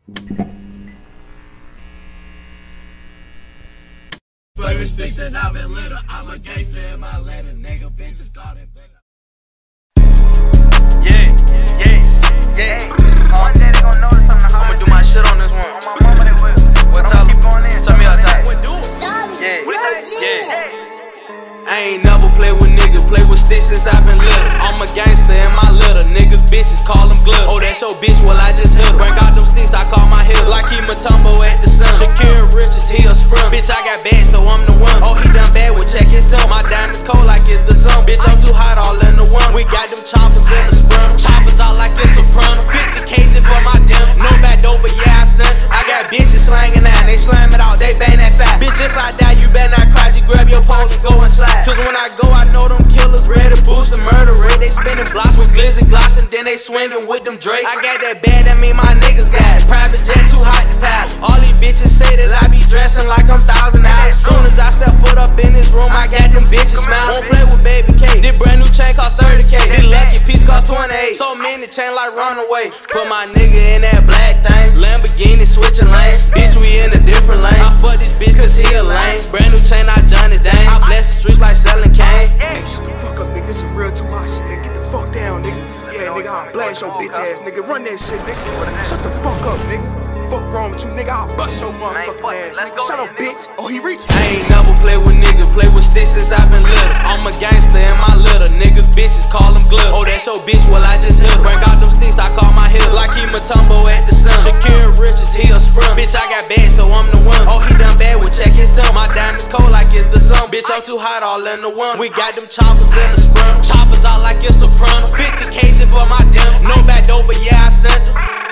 Flavor sticks and I've been little. I'm a gangster in my letter, nigga. Bitches got it. One day they gon' notice something. I'ma do my shit on this one. On my mama they will. What I'ma keep going in. Tell me outside. I ain't never play with niggas, play with sticks since I've been little. I'm a gangster in my litter, niggas bitches call them glitter. Oh, that's your bitch, well I just hit her. Bring out them sticks, I call my hitter. Like he Matumbo at the sun. Shakira Riches, he a sprint. Bitch, I got bad, so I'm the one. Oh, he done bad, well check his thumb. My diamonds cold like it's the sun. Bitch, I'm too hot, all in the one. We got them choppers in the sprint. Choppers out like it's a prom. 50 kg for my dim. No backdoor, but yeah, I sent. I got bitches slanging that, they slam it out, they bang that fat. Bitch, if I die, you better not cry, just grab your pole and go and slide. Cause when I go, I know them killers ready to boost the murder rate. They spinning blocks with glizzy gloss and then they swinging with them drakes. I got that bad, that mean my niggas got it. Private jet too hot to paddle. All these bitches say that I be dressing like I'm $1,000. Soon as I step foot up in this room, I got them bitches smile. Won't play with baby K. This brand new chain cost 30K. This lucky piece cost 28. So many chain like Runaway. Put my nigga in that black thing. Lamborghini switching lanes. Bitch, we in a different lane. I fuck this bitch cause he a lame. Brand new chain, I Johnny Dang. I bless the streets like selling cane. Hey, shut the fuck up, nigga. This some real 2hott shit, nigga. Get the fuck down, nigga. Yeah, nigga, I'll blast your bitch ass, nigga. Run that shit, nigga. Shut the fuck up, nigga. Fuck wrong with you, nigga. I'll bust your motherfucking ass, nigga. Shut up, bitch. Oh, he reached. I ain't never play with niggas, play with sticks since I've been little. I'm a gangster in my litter, niggas bitches call them glitter. Oh, that's your bitch, well I just hit her. Bring out them sticks, I call my hitter. Like he Matumbo at the sun. Shakira Riches, he a sprint. Bitch, I got bad, so I'm the one. Oh, he done bad, well check his thumb. My diamonds cold like it's the sun. Bitch, I'm too hot, all in the one. We got them choppers in the sprint. Choppers out like it's a prom. 50 kg for my dim. No backdoor, but yeah, I sent them.